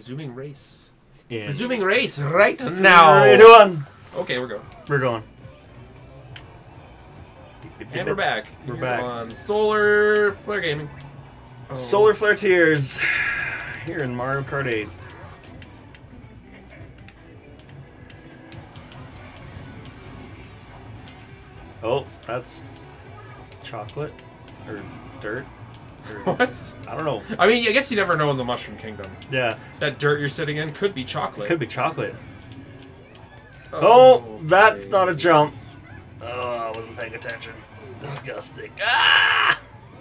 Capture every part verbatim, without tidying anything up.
Resuming race. In Resuming race right now. Three, two, one. Okay, we're going. We're going. And we're back. We're Here back. on Solar Flare Gaming. Oh. Solar Flare Tears. Here in Mario Kart eight. Oh, that's chocolate or dirt. Or, What? I don't know. I mean, I guess you never know in the Mushroom Kingdom. Yeah, That dirt you're sitting in could be chocolate. could be chocolate. Oh, Okay. that's not a jump. Oh, I wasn't paying attention. Disgusting. Ah!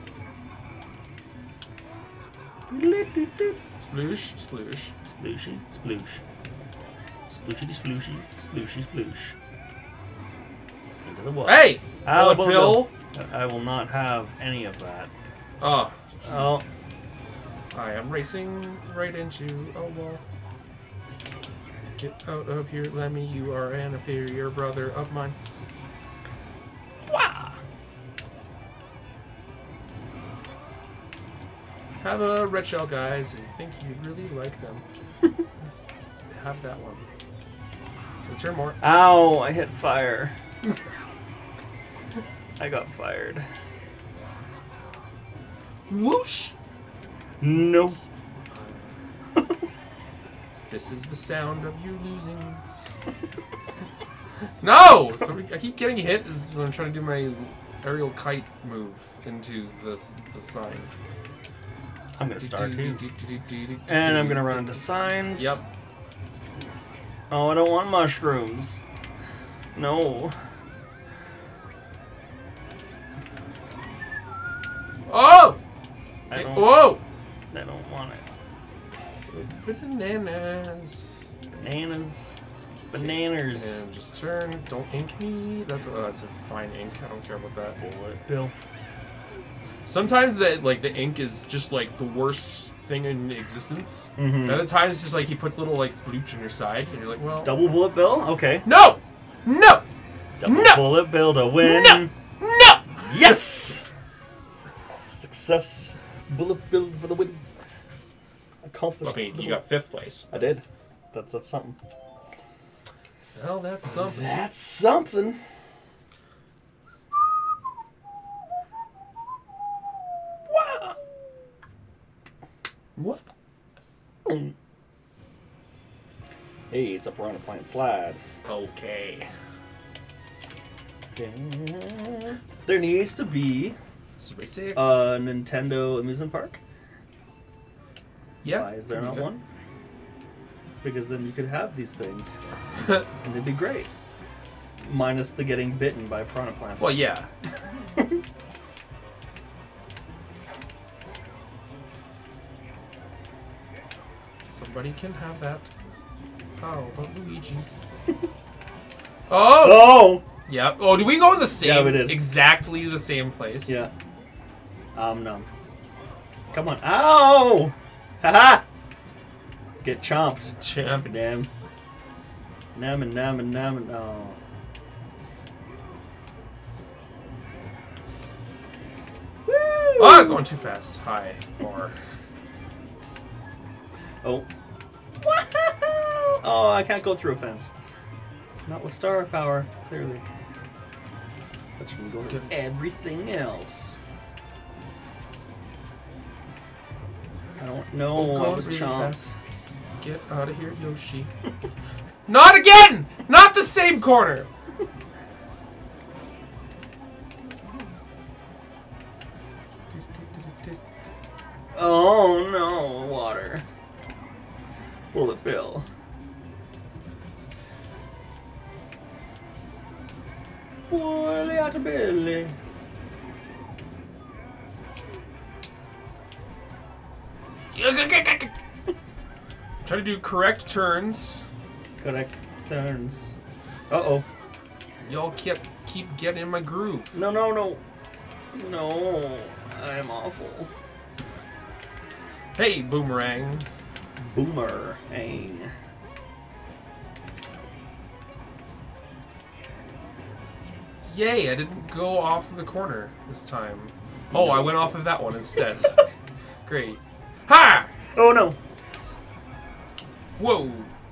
Sploosh, sploosh. Splooshy, sploosh. Splooshy, splooshy, splooshy, sploosh. Into the water. Hey! Ow, Bullet pill. I will not have any of that. Oh. Oh, I am racing right into a wall. Get out of here, Lemmy. You are an inferior brother of mine. wow. Have a red shell, guys. I think you'd really like them. Have that one. Return more. Ow, I hit fire. I got fired. Whoosh! No. This is the sound of you losing. No! So I keep getting hit is when I'm trying to do my aerial kite move into the, the sign. I'm gonna start too. And I'm gonna run into signs. Yep. Oh, I don't want mushrooms. No. Oh! I don't, Whoa! I don't want it. Bananas. Bananas. Bananas. And just turn. Don't ink me. That's a, oh, that's a fine ink. I don't care about that. Bullet bill. Sometimes the like the ink is just like the worst thing in existence. Mm-hmm. Other times it's just like he puts little like splooch on your side, and you're like, well, Double bullet bill? Okay. no, no, Double No! bullet bill to win. no, no. Yes! Success. Bullet bill for the win. Accomplished. I mean, you got fifth place. I did. That's that's something. Well, that's something. That's something. Wow. What? Hey, it's a Piranha Plant slide. Okay. There needs to be Three six. a Nintendo amusement park. yeah. Why is there pretty not good. one? Because then you could have these things, and they'd be great. Minus the getting bitten by piranha plants. Well, yeah. Somebody can have that. How about Luigi? Oh! Oh! Yeah. Oh, did we go in the same? Yeah, we did. Exactly the same place. Yeah. Um, no. Come on. Ow! Haha! Get chomped. Champ. Damn. Nam and nam and nam and oh. Woo! Oh, going too fast. High. Far. Oh. Oh, I can't go through a fence. Not with star power, clearly. But you can go to everything else. I don't know. Oh, I going was really chomped. fast. Get out of here, Yoshi. Not again! Not the same corner! Oh no, water. Bullet bill. Bully out of Billy. Try to do correct turns. Correct turns. Uh oh. Y'all keep keep getting in my groove. No, no, no. No. I am awful. Hey, Boomerang. Boomerang. Yay, I didn't go off of the corner this time. Oh, I went off of that one instead. Great. Ha! Oh no. Whoa!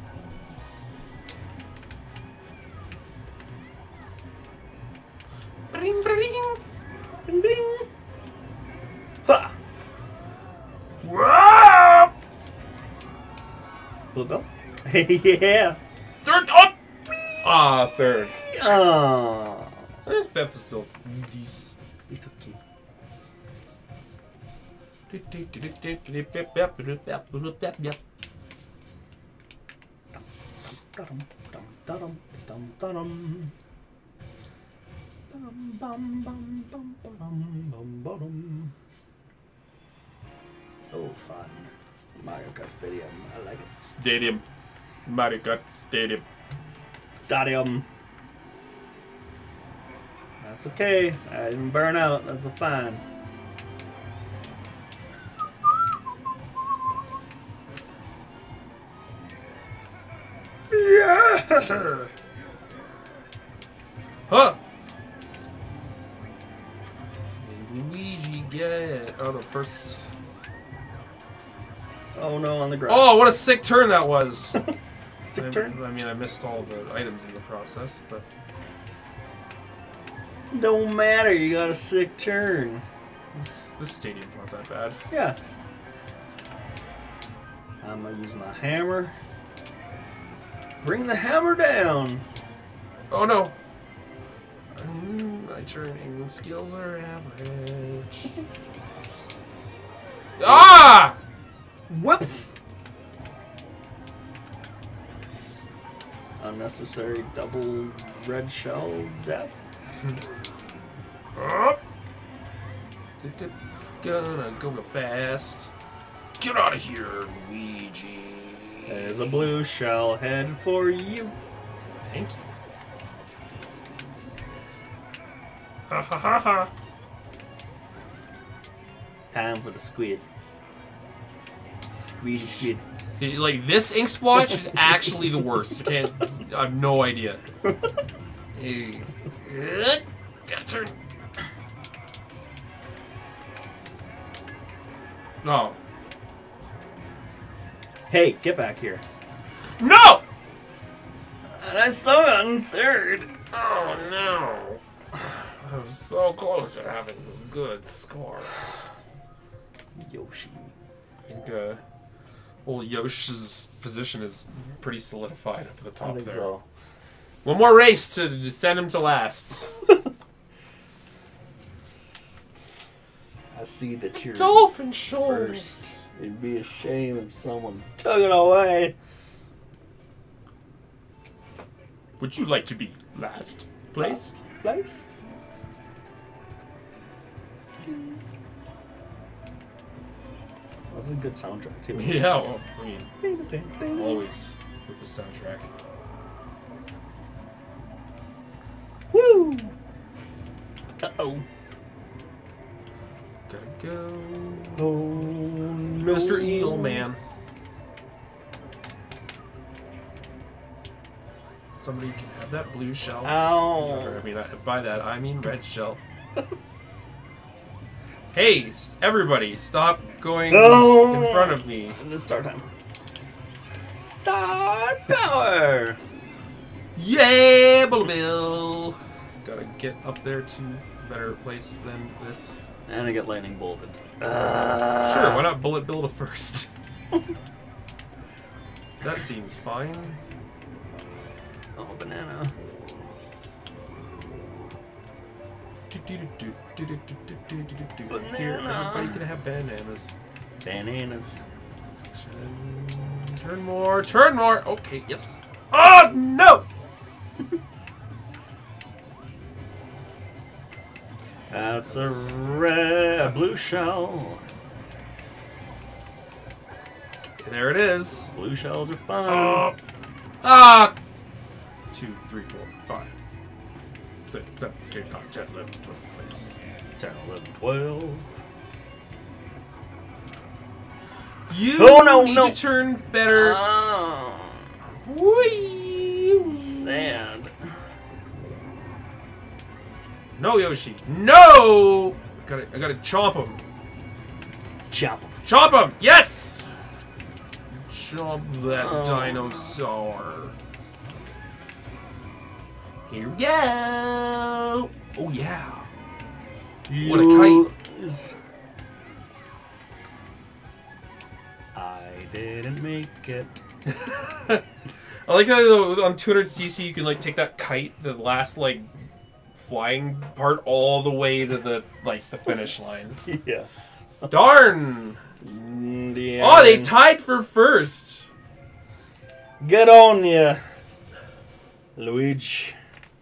Bring, bring, Bing, bing. Ha! Whoa! Blue bell? Yeah! Third up! Ah, third. Oh. Eh, Fifth is still decent. It's okay. Dum, dum, dum, dum, dum, dum. Bum, bum, bum, bum, bum, bum, bum. Oh, fun. Mario Kart Stadium. I like it. Stadium. Mario Kart Stadium. Stadium. That's okay. I didn't burn out. That's a fine. Yeah! Huh! Luigi get out of first. Oh no, on the grass. Oh, what a sick turn that was! Sick I, turn? I mean, I missed all the items in the process, but Don't matter, you got a sick turn. this, this stadium's not that bad. Yeah. I'm gonna use my hammer. Bring the hammer down. Oh no! Mm, my turning skills are average. Ah! Whoop! Unnecessary double red shell death. Gonna go real fast. Get out of here, Luigi. There's a blue shell head for you. Thank you. Ha ha ha ha. Time for the squid. Squeezy squid. Like, this ink splotch is actually the worst. I can't. I have no idea. Hey. Gotta turn. No. Hey, get back here. No! And I still got in third. Oh no. I was so close to having a good score. Yoshi. I think uh, old Yoshi's position is pretty solidified up at the top I think there. so. One more race to send him to last. I see that you're Dolphin Shores. first. It'd be a shame if someone took it away. Would you like to be last place? Place? That's a good soundtrack too. Yeah, well, I mean, always with the soundtrack. Woo! Uh oh. Gotta go. Oh, no. Mister Eel Man. Somebody can have that blue shell. Or, Ow. I mean, I, by that I mean red shell. Hey, s- everybody, stop going No. in front of me. And it's start time. Star power! Yeah, Bullet Bill. Gotta get up there to a better place than this. And I get lightning bolted. Uh, Sure, why not Bullet Bill to first? That seems fine. Oh, banana. Here, everybody can have bananas. Bananas. Turn, turn more, turn more. Okay, yes. Oh no! That's a red, a blue shell. There it is. Blue shells are fun. Oh. Ah! Two, three, four, five, six, seven, eight, nine, ten, eleven, twelve, please. ten, eleven, twelve. You Oh, no, need no. to turn better. Oh, Whee! sad. No, Yoshi. No! I gotta, I gotta chomp him. Chop. Chomp him! Yes! jump that Oh. dinosaur. Here we go. Oh yeah. What a kite. Use. I didn't make it. I like how on two hundred c c you can like take that kite, the last like flying part, all the way to the like the finish line. Yeah. Darn! Indiana. Oh, they tied for first. Get on ya, Luigi.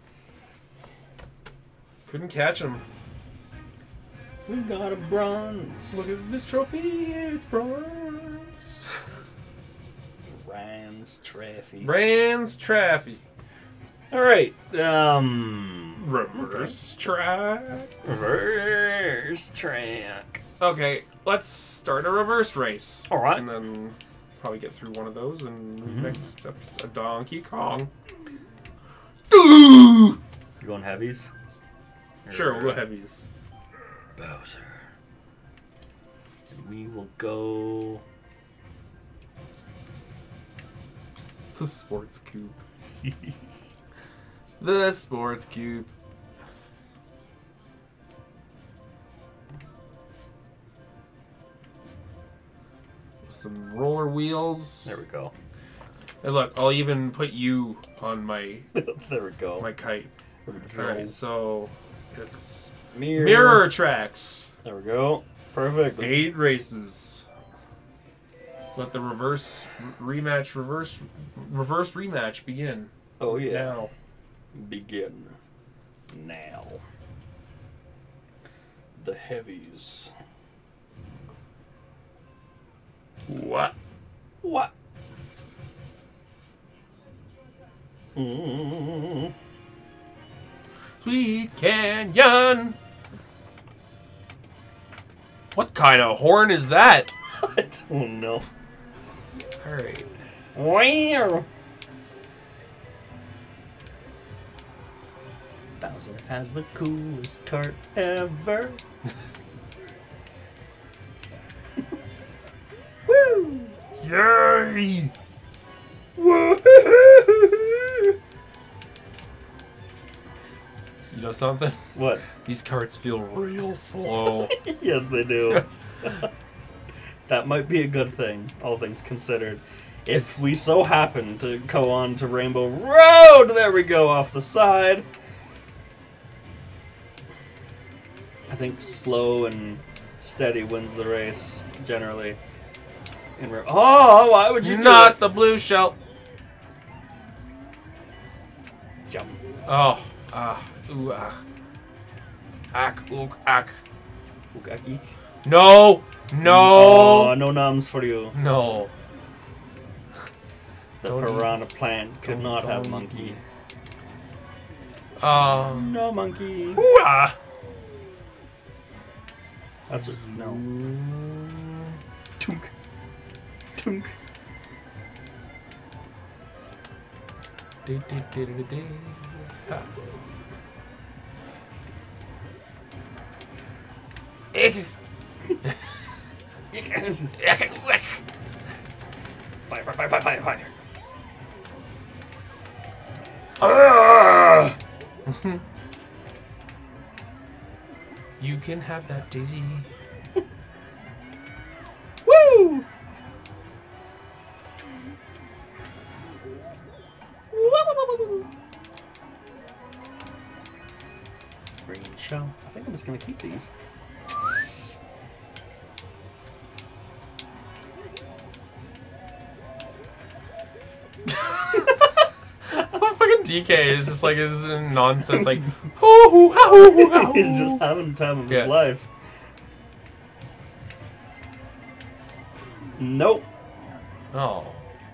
Couldn't catch him. We got a bronze. Look at this trophy, it's bronze. Rams Traffy. Brands Traffy. All right. Um. Reverse tracks. Reverse track. Okay, let's start a reverse race. All right. And then probably get through one of those and Mhm. next episode, Donkey Kong. You going heavies? Sure, we'll go heavies. Bowser. And we will go. The sports coupe. The sports coupe. Some roller wheels. There we go. Hey, look, I'll even put you on my There we go. my kite. There we go. Alright, so it's Mirror. mirror tracks. There we go. Perfect. Eight races. Let the reverse rematch, reverse reverse rematch begin. Oh yeah. Now. Begin now. The heavies. What? What? Mm. Sweet Canyon. What kind of horn is that? I don't know. All right. Wow. Bowser has the coolest cart ever. Woo! Yay! Woo! You know something? What? These carts feel real slow. Yes, they do. That might be a good thing, all things considered. If we so happen to go on to Rainbow Road, there we go, off the side. I think slow and steady wins the race, generally. In ra- oh, why would you do Not it? the blue shell. Jump. Oh, ah, ooh, ah. Ack, ook, ack. Ukaki. No, no, Oh, no noms for you. no. The Don't eat. piranha plant could Don't- not have don't monkey. eat. Um, No monkey. ooh, ah. That's what, no. Tunk. Tunk. Di- di- di- di- di- ah. Ick. Ick, ick. Fire, fire, fire, fire, fire. Ah! You can have that, Daisy. Woo! Green shell. I think I'm just gonna keep these. Fucking D K is just like is nonsense. Like, hoo hoo hoo He's just having the time of Yeah. his life. Nope. Oh,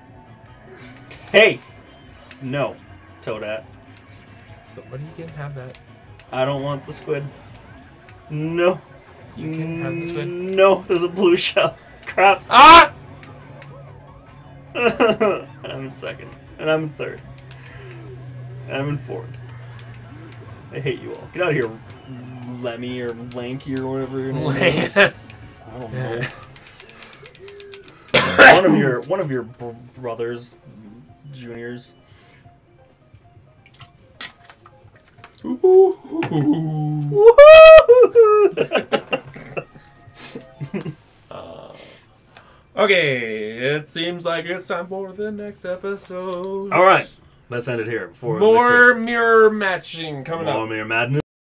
Hey! No. Toadette. somebody can have that. I don't want the squid. No. You can have the squid. No, there's a blue shell. Crap. Ah! And I'm in second. And I'm in third. And I'm in fourth. I hate you all. Get out of here, Lemmy or Lanky or whatever your name is. I don't know. one of your one of your br- brothers, juniors. uh, okay, it seems like it's time for the next episode. All right, let's end it here before more mirror matching coming more up. mirror madness.